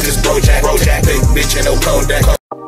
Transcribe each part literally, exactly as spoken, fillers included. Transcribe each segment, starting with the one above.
just Bojack, Bojack, big bitch and no Kodak.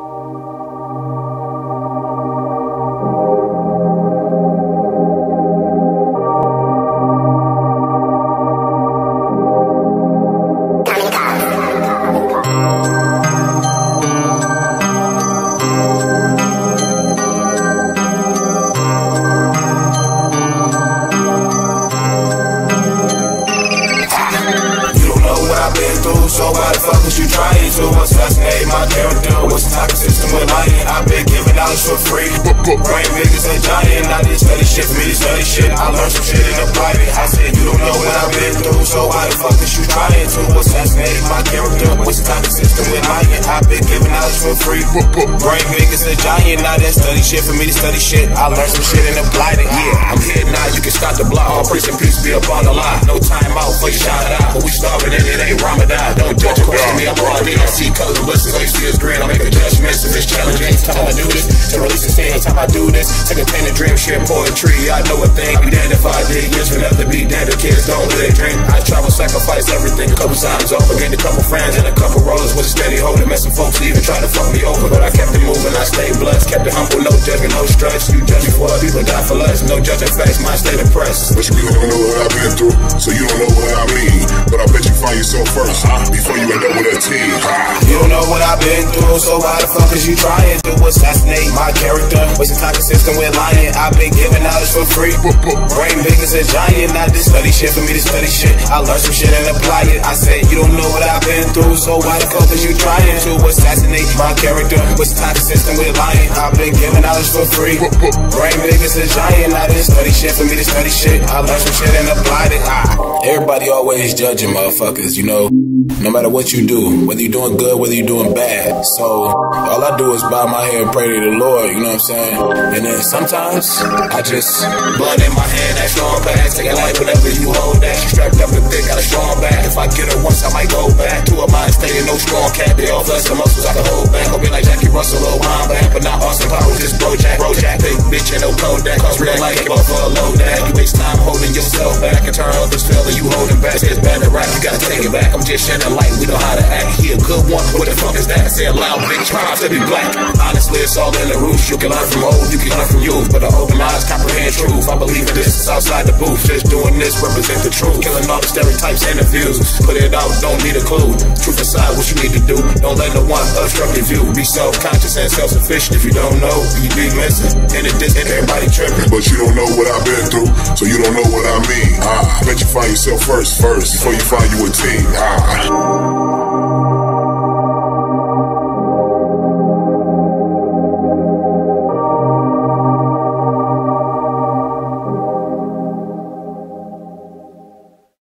So why the fuck was you trying to assassinate my character? What's the toxic system with lying? I've been giving knowledge for free. Brain big as a giant. I did study shit for me to study shit. I learned some shit and applied it. I said you don't know what I've been through. So why the fuck is you trying to assassinate my character? What's the toxic system with lying? I've been giving knowledge for free. Brain big as a giant. I did study shit for me to study shit. I learned some shit and applied it. Yeah, I'm here now. You can start the block. All praise and peace be upon the line. No time out for your shout out. But we starving and it ain't Ramadan. Don't judge or question me, I'm wrong. I see colors and blessings, all you see is green. I make a judgment, so it's challenging. Time I do this, to release the same time I do this. Take a pen and dream, share poetry. I know a thing, be dead if I did. Years will never be dead, the kids don't really drink. I travel, sacrifice everything. A couple times off, again, a couple friends and a couple rollers with a steady hold. Messing folks even try to fuck me over, but I kept it moving, I stayed blessed. Kept it humble, no judgment, no stress. You judge me for what people die for less. No judging facts, mine stay depressed. But you don't know what I've been through, so you don't know what I mean. But I bet you find yourself first, huh? Before you end up with a team. You don't know what I've been through, so why the fuck is you trying to assassinate my character? What's the toxic system with lying? I've been giving knowledge for free. Brain big as a giant. I did study shit for me to study shit. I learned some shit and applied it. I said you don't know what I've been through, so why the fuck is you trying to assassinate my character? What's the toxic system with lying? I've been giving knowledge for free. Brain big as a giant. I did study shit for me to study shit. I learned some shit and applied it. Ah. Everybody always judging motherfuckers, you know. No matter what you do, whether you're doing good, whether you're doing bad. So all I do is bow my head and pray to the Lord, you know what I'm saying? And then sometimes I just blood in my hand, that strong back. Take a life whenever you hold that. She strapped up and thick, got a strong back. If I get her once, I might go back. Two of mine staying no strong cat. They all flesh the muscles I can hold back. Hope be like Jackie Russell or wine back, but not Austin Powers, just Bojack. Bojack, big bitch and no Kodak. Cause real life, up for a low that. You waste time holding yourself back and turn others feel that you holding back. It's bad to rap, you gotta take it back. I'm just shedding light, we know how to act. He a good one, what the fuck is that? Say it loud, bitch, proud to be black. Honestly, it's all in the roots. You can learn from old, you can learn from youth, but I open my eyes, comprehend truth. I believe in this, it's outside the booth. Just doing this, represent the truth. Killing all the stereotypes and the views. Put it out, don't need a clue. Truth aside, what you need to do. Don't let no one obstruct your view. Be self-conscious and self-sufficient. If you don't know, you be missing. And it just, and everybody tripping. But you don't know what I've been through, so you don't know what I mean. Ah, I bet you find yourself first, first, before you find you a team. Ah.